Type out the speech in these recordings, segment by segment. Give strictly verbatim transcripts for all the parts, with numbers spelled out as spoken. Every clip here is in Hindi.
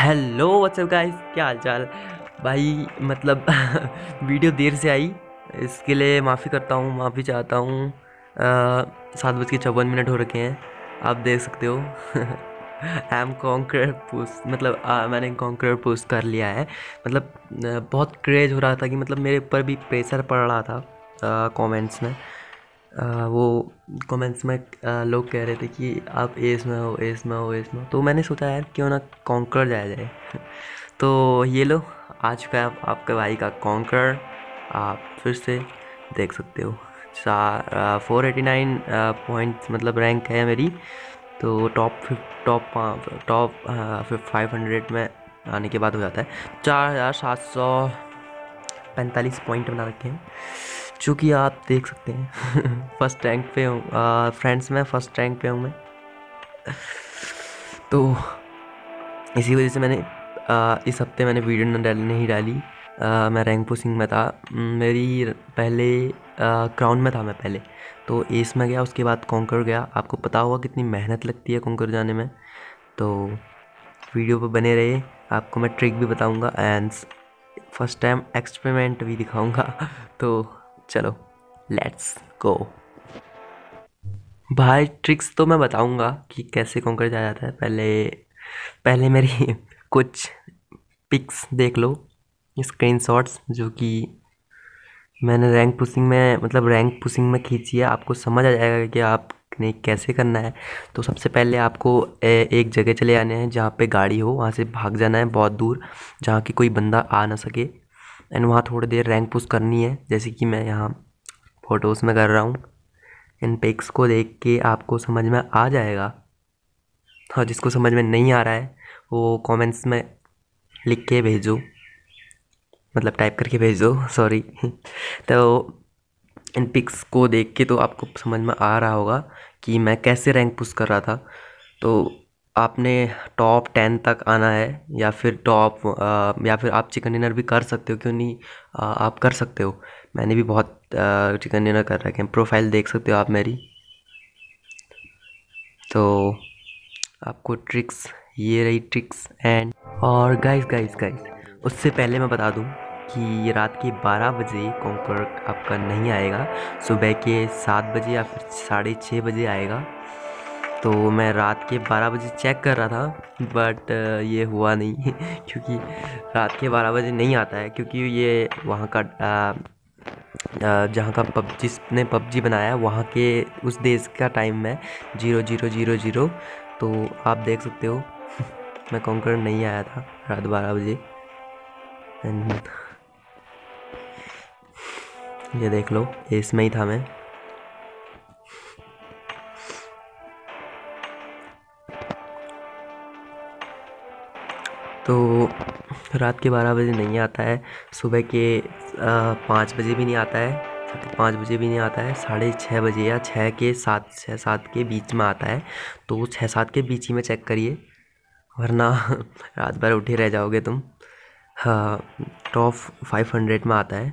हेलो व्हाट्सअप गाइस, क्या हाल चाल भाई। मतलब वीडियो देर से आई, इसके लिए माफ़ी करता हूँ, माफ़ी चाहता हूँ। अ, सात बज के चौवन मिनट हो रखे हैं, आप देख सकते हो। आई एम कॉन्कर पोस्ट, मतलब आ, मैंने कॉन्कर पोस्ट कर लिया है। मतलब अ, बहुत क्रेज हो रहा था कि मतलब मेरे ऊपर भी प्रेशर पड़ रहा था कमेंट्स में। अ, वो कमेंट्स में अ, लोग कह रहे थे कि आप एस में हो, एस में हो, एस में हो। तो मैंने सोचा यार क्यों ना कॉन्कर जाया जाए। तो ये लो, आ चुका है आप, आपके भाई का कॉन्कर। आप फिर से देख सकते हो। चार फोर एटी नाइन पॉइंट्स मतलब रैंक है मेरी। तो top top top five hundred में आने के बाद हो जाता है। चार हज़ार सात सौ पैंतालीस पॉइंट बना रखे हैं, जो कि आप देख सकते हैं। फर्स्ट रैंक पे हूँ फ्रेंड्स, में फर्स्ट रैंक पे हूँ मैं। तो इसी वजह से मैंने आ, इस हफ्ते मैंने वीडियो न डाली नहीं डाली। आ, मैं रैंक पुशिंग में था। मेरी पहले क्राउन में था मैं पहले, तो एस में गया, उसके बाद कॉन्कर गया। आपको पता होगा कितनी मेहनत लगती है कॉन्कर जाने में। तो वीडियो पर बने रहे, आपको मैं ट्रिक भी बताऊंगा एंड फर्स्ट टाइम एक्सपेरिमेंट भी दिखाऊंगा। तो चलो, लेट्स गो। भाई ट्रिक्स तो मैं बताऊंगा कि कैसे कॉन्कर जाया जाता है। पहले पहले मेरी कुछ पिक्स देख लो, स्क्रीनशॉट्स, जो कि मैंने रैंक पुशिंग में मतलब रैंक पुशिंग में खींची है। आपको समझ आ जाएगा कि आपने कैसे करना है। तो सबसे पहले आपको ए, एक जगह चले आने हैं जहाँ पे गाड़ी हो, वहाँ से भाग जाना है बहुत दूर, जहाँ की कोई बंदा आ ना सके। एंड वहाँ थोड़ी देर रैंक पुश करनी है, जैसे कि मैं यहाँ फ़ोटोज़ में कर रहा हूँ। इन पिक्स को देख के आपको समझ में आ जाएगा। हाँ, जिसको समझ में नहीं आ रहा है वो कमेंट्स में लिख के भेजो, मतलब टाइप करके भेज दो, सॉरी। तो इन पिक्स को देख के तो आपको समझ में आ रहा होगा कि मैं कैसे रैंक पुश कर रहा था। तो आपने टॉप टेन तक आना है, या फिर टॉप या फिर आप चिकन डिनर भी कर सकते हो, क्यों नहीं। आ, आप कर सकते हो। मैंने भी बहुत चिकन डिनर कर रखे हैं, प्रोफाइल देख सकते हो आप मेरी। तो आपको ट्रिक्स, ये रही ट्रिक्स। एंड और गाइस गाइस गाइस उससे पहले मैं बता दूं कि रात के बारह बजे कॉन्कर आपका नहीं आएगा, सुबह के सात बजे या फिर साढ़े छः बजे आएगा। तो मैं रात के बारह बजे चेक कर रहा था, बट ये हुआ नहीं। क्योंकि रात के बारह बजे नहीं आता है, क्योंकि ये वहाँ का आ, आ, जहाँ का पब जिसने पबजी बनाया है वहाँ के उस देश का टाइम में जीरो जीरो जीरो जीरो। तो आप देख सकते हो। मैं कॉन्कर नहीं आया था रात बारह बजे। एंड ये देख लो, इसमें ही था मैं। तो रात के बारह बजे नहीं आता है, सुबह के पाँच बजे भी नहीं आता है, पाँच बजे भी नहीं आता है, साढ़े छः बजे या छः के सात छः सात के बीच में आता है। तो छः सात के बीच ही में चेक करिए, वरना रात भर उठे रह जाओगे तुम। हाँ, टॉप फाइव हंड्रेड में आता है।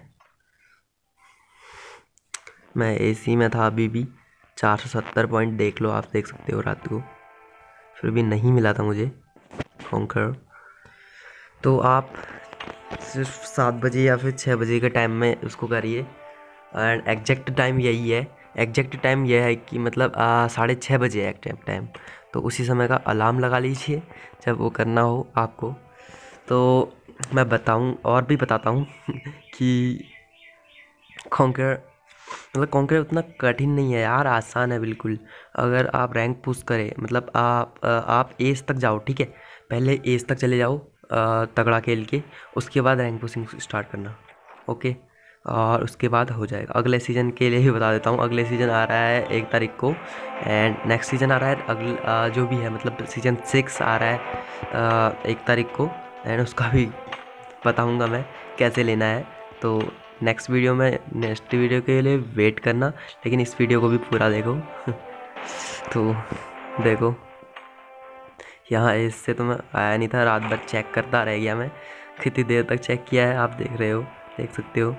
मैं एसी में था अभी भी। चार सौ सत्तर पॉइंट देख लो, आप देख सकते हो रात को, फिर भी नहीं मिला था मुझे कॉन्कर। तो आप सिर्फ सात बजे या फिर छः बजे के टाइम में उसको करिए। एंड एग्जैक्ट टाइम यही है। एग्जैक्ट टाइम यह है कि मतलब साढ़े छः बजे एग्जैक्ट टाइम। तो उसी समय का अलार्म लगा लीजिए जब वो करना हो आपको। तो मैं बताऊं और भी बताता हूँ कि कॉन्कर मतलब कॉन्कर उतना कठिन नहीं है यार, आसान है बिल्कुल। अगर आप रैंक पुश करें, मतलब आप आप एस तक जाओ, ठीक है। पहले एस तक चले जाओ तगड़ा खेल के, उसके बाद रैंक पुशिंग स्टार्ट करना, ओके। और उसके बाद हो जाएगा। अगले सीज़न के लिए भी बता देता हूँ, अगले सीज़न आ रहा है एक तारीख को। एंड नेक्स्ट सीज़न आ रहा है अगला जो भी है, मतलब सीज़न सिक्स आ रहा है एक तारीख को। एंड उसका भी बताऊँगा मैं कैसे लेना है। तो नेक्स्ट वीडियो में, नेक्स्ट वीडियो के लिए वेट करना, लेकिन इस वीडियो को भी पूरा देखो। तो देखो, यहाँ इससे तो मैं आया नहीं था, रात भर चेक करता रह गया मैं। कितनी देर तक चेक किया है आप देख रहे हो, देख सकते हो।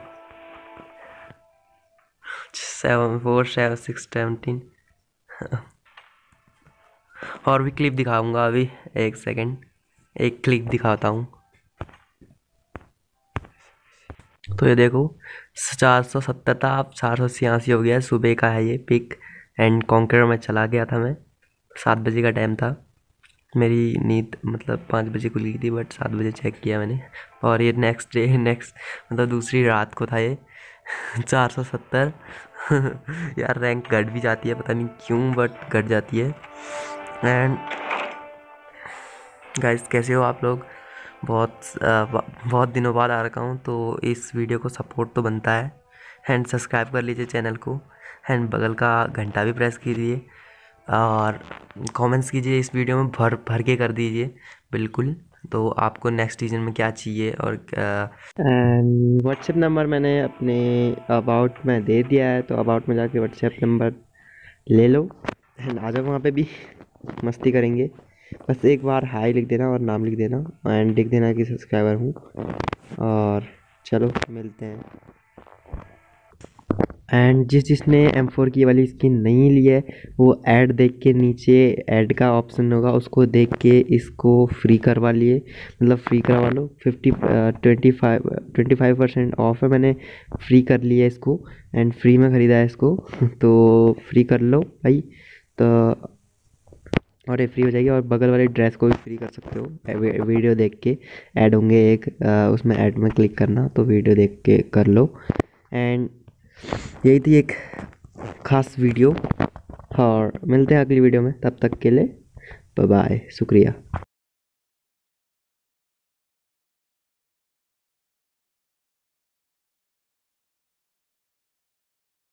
Seven four seven six seventeen. और भी क्लिप दिखाऊंगा अभी, एक सेकेंड। एक क्लिप दिखाता हूँ। तो ये देखो चार सौ सत्तर था, अब चार सौ छियासी हो गया। सुबह का है ये पिक एंड कॉन्करर में चला गया था मैं। सात बजे का टाइम था, मेरी नींद मतलब पाँच बजे खुली थी बट सात बजे चेक किया मैंने। और ये नेक्स्ट डे नेक्स्ट मतलब दूसरी रात को था ये चार सौ सत्तर यार रैंक घट भी जाती है, पता नहीं क्यों बट घट जाती है। एंड गाइस कैसे हो आप लोग? बहुत आ, बहुत दिनों बाद आ रखा हूँ, तो इस वीडियो को सपोर्ट तो बनता है। एंड सब्सक्राइब कर लीजिए चैनल को, एंड बगल का घंटा भी प्रेस कीजिए और कमेंट्स कीजिए, इस वीडियो में भर भर के कर दीजिए बिल्कुल। तो आपको नेक्स्ट सीजन में क्या चाहिए और एंड व्हाट्सएप नंबर मैंने अपने अबाउट में दे दिया है, तो अबाउट में जाके व्हाट्सएप नंबर ले लो एंड आ जाओ, वहाँ पे भी मस्ती करेंगे। बस एक बार हाई लिख देना और नाम लिख देना एंड लिख देना कि सब्सक्राइबर हूँ। और चलो मिलते हैं। एंड जिस जिसने एम फोर की वाली स्किन नहीं ली है वो ऐड देख के नीचे ऐड का ऑप्शन होगा, उसको देख के इसको फ्री करवा लिए, मतलब फ्री करवा लो। Fifty twenty five twenty five percent off है, मैंने फ्री कर लिया इसको एंड फ्री में ख़रीदा है इसको तो फ्री कर लो भाई। तो और ये फ्री हो जाएगी, और बगल वाले ड्रेस को भी फ्री कर सकते हो। वीडियो देख के ऐड होंगे एक, उसमें ऐड में क्लिक करना, तो वीडियो देख के कर लो। एंड यही थी एक खास वीडियो, और मिलते हैं अगली वीडियो में, तब तक के लिए बाय बाय, शुक्रिया।